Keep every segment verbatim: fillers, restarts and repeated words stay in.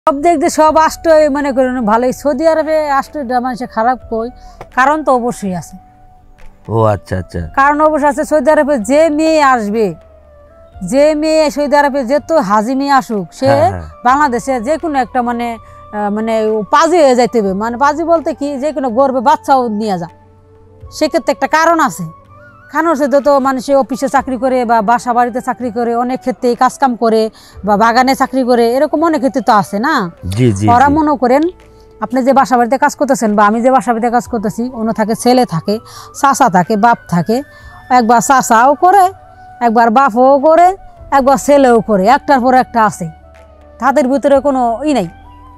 সব দিক দিয়ে সব রাষ্ট্রই মনে করেন ভালোই। সৌদি আরবে রাষ্ট্রটা মানুষের খারাপ কই, কারণ তো অবশ্যই আছে। ও আচ্ছা আচ্ছা, কারণ অবশ্যই আছে। সৌদি আরবে যে মেয়ে আসবে, যে মেয়ে সৌদি আরবে যেত হাজি মেয়ে আসুক, সে বাংলাদেশে যে কোনো একটা মানে মানে পাজি হয়ে যাইতে হবে। মানে পাজি বলতে কি, যে কোনো গর্বে বাচ্চাও নিয়ে যা, সেক্ষেত্রে একটা কারণ আছে। কারণ হচ্ছে যত মানুষ অফিসে চাকরি করে বা বাসা বাড়িতে চাকরি করে, অনেক ক্ষেত্রে কাজকাম করে বা বাগানে চাকরি করে, এরকম অনেক ক্ষেত্রে তো আছে না। ওরা মনে করেন আপনি যে বাসা বাড়িতে কাজ করতেছেন বা আমি যে বাসা বাড়িতে কাজ করতেছি, অন্য থাকে ছেলে থাকে, চাচা থাকে, বাপ থাকে। একবার চাচাও করে, একবার বাপও করে, একবার ছেলেও করে, একটার পর একটা আছে। তাদের ভিতরে কোনো ই নাই,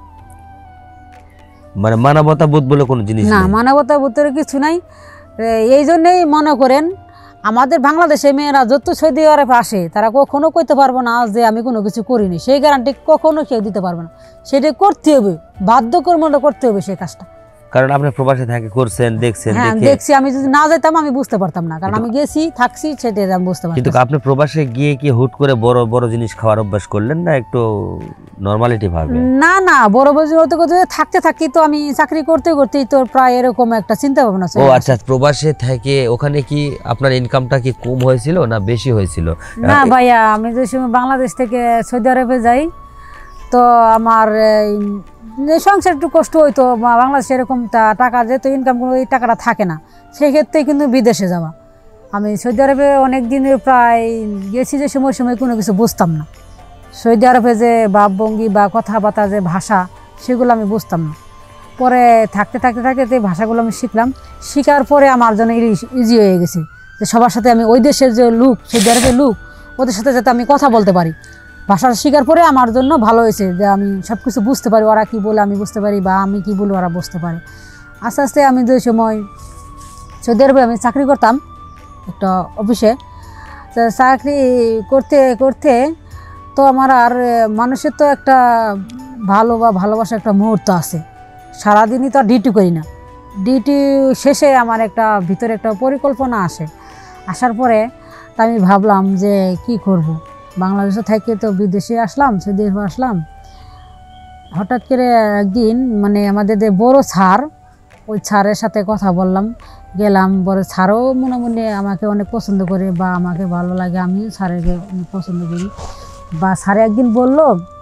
মানে মানবতাবোধ বলে কোনো জিনিস না, মানবতার ভিতরে কিছু নাই। এই জন্যেই মনে করেন আমাদের বাংলাদেশে মেয়েরা যত সৌদি আরবে আসে, তারা কখনো কইতে পারবো না যে আমি কোনো কিছু করিনি। সেই গ্যারান্টি কখনো কেউ দিতে পারবে না। সেটা করতে হবে, বাধ্যকর্মটা করতে হবে সেই কাজটা। কারণ আপনি প্রবাসে থেকে করছেন, দেখছেন। হ্যাঁ দেখছি। আমি যদি না যেতাম আমি বুঝতে পারতাম না, কারণ আমি গেছি, থাকছি, সেটাই আমি বুঝতে পারতাম। কিন্তু আপনি প্রবাসে গিয়ে কি হুট করে বড় বড় জিনিস খাওয়ার অভ্যাস করলেন না, একটু নরমালিটি ভাবে? না না, বড় বড় করতে করতে থাকতে থাকি তো আমি চাকরি করতে করতেই তো প্রায় এরকম একটা চিন্তা ভাবনা ছিল। ও আচ্ছা, প্রবাসে থেকে ওখানে কি আপনার ইনকামটা কি কম হয়েছিল না বেশি হয়েছিল? না ভাইয়া, আমি যে সময় বাংলাদেশ থেকে সৌদি আরবে যাই, তো আমার সংসার একটু কষ্ট হইতো। বাংলাদেশে এরকম টাকা যেহেতু ইনকাম কোনো এই টাকাটা থাকে না, সেই ক্ষেত্রে কিন্তু বিদেশে যাওয়া। আমি সৌদি আরবে অনেক দিন প্রায় গেছি, যে সময় সময় কোনো কিছু বুঝতাম না। সৌদি আরবে যে ভাবভঙ্গি বা কথাবার্তা যে ভাষা, সেগুলো আমি বুঝতাম না। পরে থাকতে থাকতে থাকতে এই ভাষাগুলো আমি শিখলাম। শেখার পরে আমার জন্য ইজি হয়ে গেছে যে সবার সাথে আমি ওই দেশের যে লোক, সৌদি আরবের লোক, ওদের সাথে যাতে আমি কথা বলতে পারি। ভাষাটা শেখার পরে আমার জন্য ভালো হয়েছে যে আমি সব কিছু বুঝতে পারি, ওরা কী বলে আমি বুঝতে পারি, বা আমি কী বলি ওরা বুঝতে পারে। আস্তে আস্তে আমি যে সময় সৌদি আরবে আমি চাকরি করতাম একটা অফিসে, চাকরি করতে করতে তো আমার আর মানুষের তো একটা ভালো বা ভালোবাসা একটা মুহূর্ত আছে। সারাদিনই তো আর ডিউটি করি না। ডিউটি শেষে আমার একটা ভিতরে একটা পরিকল্পনা আসে। আসার পরে তা আমি ভাবলাম যে কি করব, বাংলাদেশে থেকে তো বিদেশে আসলাম, সৌদি আরবে আসলাম। হঠাৎ করে একদিন মানে আমাদের যে বড় স্যার, ওই স্যারের সাথে কথা বললাম, গেলাম। বড় স্যারও মনে মনে আমাকে অনেক পছন্দ করে বা আমাকে ভালো লাগে, আমিও স্যারকে অনেক পছন্দ করি। বা স্যার একদিন বলল,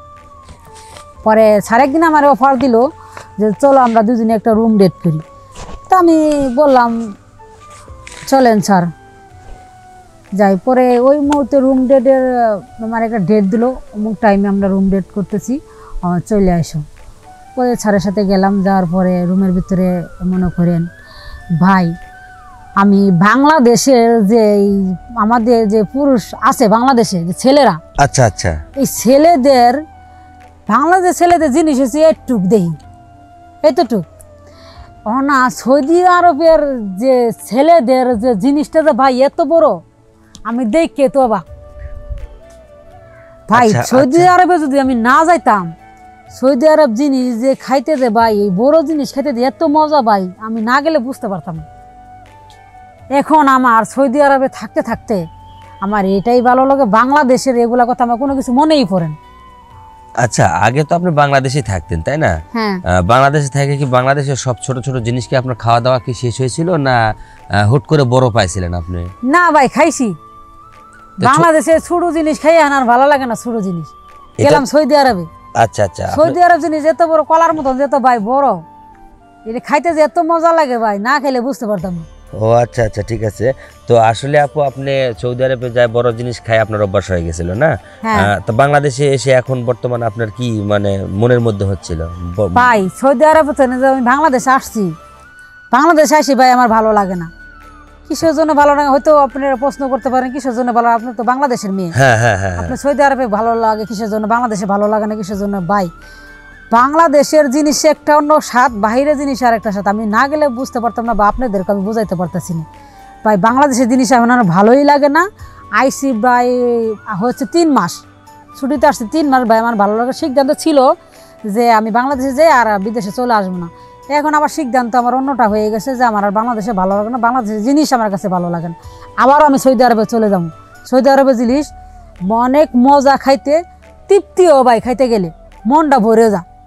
পরে স্যার একদিন আমার অফার দিল যে চলো আমরা দুজনে একটা রুম ডেট করি। তা আমি বললাম চলেন স্যার যাই। পরে ওই মুহূর্তে রুম ডেটের আমার একটা ডেট দিল, অমুক টাইমে আমরা রুম ডেট করতেছি, চলে আসো। পরে স্যারের সাথে গেলাম। যাওয়ার পরে রুমের ভিতরে মনে করেন ভাই, আমি বাংলাদেশের যে আমাদের যে পুরুষ আছে বাংলাদেশে যে ছেলেরা, আচ্ছা আচ্ছা, এই ছেলেদের বাংলাদেশ ছেলেদের জিনিস হচ্ছে এটুক দেখি, এতটুক না। সৌদি আরবের যে ছেলেদের যে জিনিসটা যে ভাই এত বড়, আমি দেখে তো বা ভাই সৌদি আরবে যদি আমি না যাইতাম, সৌদি আরব জিনিস যে খাইতে যে ভাই, এই বড় জিনিস খাইতে যে এত মজা ভাই, আমি না গেলে বুঝতে পারতাম না। এখন আমার সৌদি আরবে থাকতে থাকতে আমার এটাই ভালো লাগে, বাংলাদেশের এগুলা কথা আমার কোনো কিছু মনেই পড়ে না। আচ্ছা, আগে তো আপনি বাংলাদেশে থাকতেন তাই না? হ্যাঁ। বাংলাদেশে থেকে কি বাংলাদেশের সব ছোট ছোট জিনিস কি আপনার খাওয়া দাওয়া কি শেষ হয়েছিল, না হুট করে বড় পাইছিলেন আপনি? না ভাই, খাইছি। বাংলাদেশে ছোট জিনিস খাই আর ভালো লাগে না। ছোট জিনিস গেলাম সৌদি আরবে। আচ্ছা আচ্ছা, সৌদি আরব জিনিস এত বড় কলার মতন, যেত ভাই বড়, এটা খাইতে যে এত মজা লাগে ভাই, না খেলে বুঝতে পারতাম না। ও আচ্ছা আচ্ছা, ঠিক আছে। তো আসলে আপু, আপনি সৌদি আরবে যায় বড় জিনিস খাই আপনার অভ্যাস হয়ে গেছিল না? তো বাংলাদেশে এসে এখন বর্তমানে আপনার কি মানে মনের মধ্যে হচ্ছিল? ভাই সৌদি আরবে তো আমি বাংলাদেশে আসছি, বাংলাদেশে আসি ভাই আমার ভালো লাগে না। কিসের জন্য ভালো লাগে হয়তো আপনারা প্রশ্ন করতে পারেন, কিসের জন্য ভালো? আপনি তো বাংলাদেশের মেয়ে, হ্যাঁ হ্যাঁ হ্যাঁ, আপনি সৌদি আরবে ভালো লাগে কিসের জন্য, বাংলাদেশে ভালো লাগে না কিসের জন্য? ভাই বাংলাদেশের জিনিস একটা অন্য স্বাদ, বাহিরের জিনিস আর একটা স্বাদ। আমি না গেলে বুঝতে পারতাম না, বা আপনাদেরকে আমি বুঝাইতে পারতেছি না। ভাই বাংলাদেশের জিনিস আমার ভালোই লাগে না। আইসি ভাই হচ্ছে তিন মাস ছুটিতে আসছি, তিন মাস ভাই আমার ভালো লাগে। সিদ্ধান্ত ছিল যে আমি বাংলাদেশে যাই আর বিদেশে চলে আসবো না। এখন আবার সিদ্ধান্ত আমার অন্যটা হয়ে গেছে যে আমার আর বাংলাদেশে ভালো লাগে না, বাংলাদেশের জিনিস আমার কাছে ভালো লাগে না। আবারও আমি সৌদি আরবে চলে যাবো। সৌদি আরবের জিনিস অনেক মজা, খাইতে তৃপ্তিও ভাই, খাইতে গেলে মনটা ভরে যা।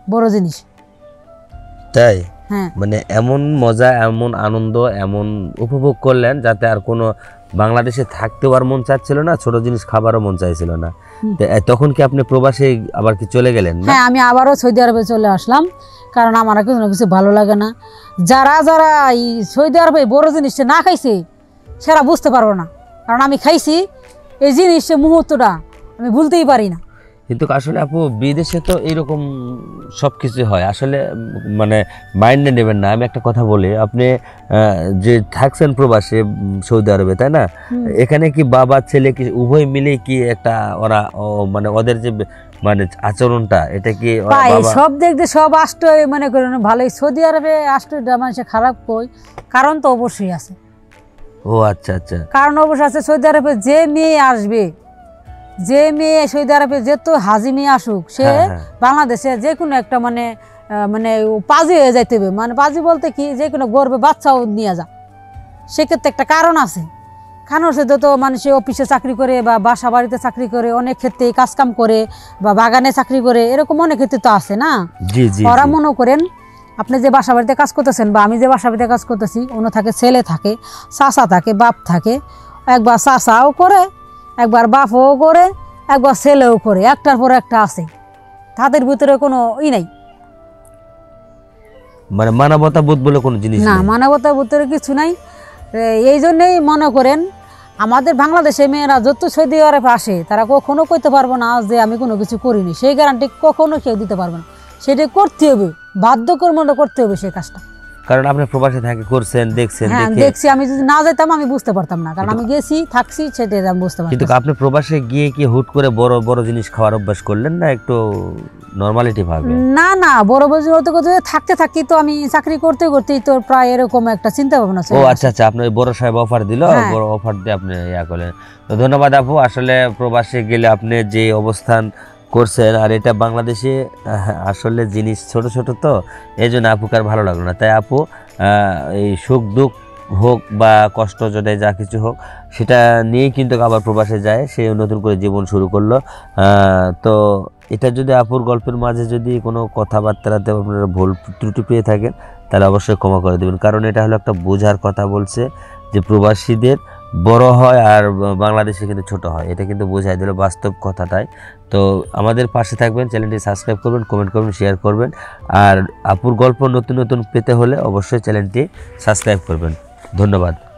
বড় জিনিস। তাই হ্যাঁ মানে এমন মজা, এমন আনন্দ, এমন উপভোগ করলেন যাতে আর কোনো বাংলাদেশে থাকতেও আর মন চাচ্ছিল না, ছোট জিনিস খাবারও মন চাইছিল না। তো, এ, তখন কি আপনি প্রবাসে আবার কি চলে গেলেন না? হ্যাঁ আমি আবারও সৌদি আরবে চলে আসলাম, কারণ আমার কিছু না কিছু ভালো লাগে না। যারা যারা এই সৌদি আরবে বড় জিনিসটা না খাইছে সেরা বুঝতে পারবো না, কারণ আমি খাইছি এই জিনিসটা, মুহূর্তটা আমি ভুলতেই পারি না। কিন্তু আসলে আপু বিদেশে তো এইরকম সব কিছু হয়, আসলে মানে মাইন্ডে নেবেন না। আমি একটা কথা বলি, আপনি আহ, যে থাকছেন প্রবাসে উম, সৌদি আরবে, তাই না? এখানে কি বাবা ছেলে কি উভয় মিলে কি একটা ওরা ও, মানে ওদের যে বে- মানে আচরণটা, এটা কি ওরা পাই বাবা সব দেখতে সব আষ্ট মনে করেন ভালোই। সৌদি আরবে আষ্টটা মানুষের খারাপ কই, কারণ তো অবশ্যই আছে, ও আচ্ছা আচ্ছা কারণ অবশ্যই আছে। সৌদি আরবে যে মেয়ে আসবে, যে মেয়ে সৌদি আরবে যেত হাজি মেয়ে আসুক, সে হ্যাঁ, হ্যাঁ। বাংলাদেশে যে কোনো একটা মানে আহ, মানে ও পাজি হয়ে যাইতে হবে। মানে পাজি বলতে কি, যে কোনো গর্বে বাচ্চাও নিয়ে যা, সেক্ষেত্রে একটা কারণ আছে। কারণ সে তো মানুষ অফিসে চাকরি করে বা বাসা বাড়িতে চাকরি করে, অনেক ক্ষেত্রে কাজকাম করে বা বাগানে চাকরি করে, এরকম অনেক ক্ষেত্রে তো আছে না। জি জি ওরা জি। মনে করেন আপনি যে বাসা বাড়িতে কাজ করতেছেন বা আমি যে বাসা বাড়িতে কাজ করতেছি, অন্য থাকে ছেলে থাকে, চাচা থাকে, বাপ থাকে, একবার চাচাও করে, একবার বাপও করে, একবার ছেলেও করে, একটার পর একটা আছে। তাদের ভিতরে কোনো ই নাই, মানে মানবতা বোধ বলে কোনো জিনিস না নেই। মানবতার ভিতরে কিছু নাই। এ- এই জন্যেই মনে করেন আমাদের বাংলাদেশে মেয়েরা যত সৌদি আরবে আসে, তারা কখনো কইতে পারবো না যে আমি কোনো কিছু করিনি। সেই গ্যারান্টি কখনো কেউ দিতে পারবে না, সেটা করতে হবে, বাধ্যকর্মটা করতে হবে সেই কাজটা। কারণ আপনি প্রবাসে থাকে করছেন, দেখছেন, হ্যাঁ দেখে দেখছি, আমি যদি না যেতাম আমি বুঝতে পারতাম না, কারণ আমি গেছি থাকছি, সেটাই আমি বুঝতে কিন্তু পারতাম। আপনি প্রবাসে গিয়ে কি হুট করে বড় বড় জিনিস খাওয়ার অভ্যাস করলেন না, একটু নর্মালিটি ভাবে? না না, বড় বড় হতে করতে থাকতে থাকি তো আমি চাকরি করতে করতেই তো প্রায় এরকম একটা চিন্তা ভাবনা ও চলে আসে। আচ্ছা আচ্ছা, আপনার ওই বড় সাহেব অফার দিল, হ্যাঁ। বড় অফার দিয়ে আপনি ইয়া করলেন। তো ধন্যবাদ আপু, আসলে প্রবাসে গেলে আপনি যে অবস্থান করছেন, আর এটা বাংলাদেশে আহ, আসলে জিনিস ছোট ছোট, তো এই জন্য আপুকে আর ভালো লাগলো না। তাই আপু আহ, এই সুখ দুঃখ হোক বা কষ্ট যদি যা কিছু হোক, সেটা নিয়েই কিন্তু আবার প্রবাসে যায়, সে নতুন করে জীবন শুরু করলো। আহ, তো এটা যদি আপুর গল্পের মাঝে যদি কোনো কথাবার্তাতে আপনারা ভুল ত্রুটি পেয়ে থাকেন, তাহলে অবশ্যই ক্ষমা করে দেবেন। কারণ এটা হলো একটা বোঝার কথা বলছে, যে প্রবাসীদের বড় হয় আর বাংলাদেশে কিন্তু ছোট হয়, এটা কিন্তু বোঝাই দিল বাস্তব কথাটাই। তো আমাদের পাশে থাকবেন, চ্যানেলটি সাবস্ক্রাইব করবেন, কমেন্ট করবেন, শেয়ার করবেন। আর আপুর গল্প নতুন নতুন পেতে হলে অবশ্যই চ্যানেলটি সাবস্ক্রাইব করবেন। ধন্যবাদ।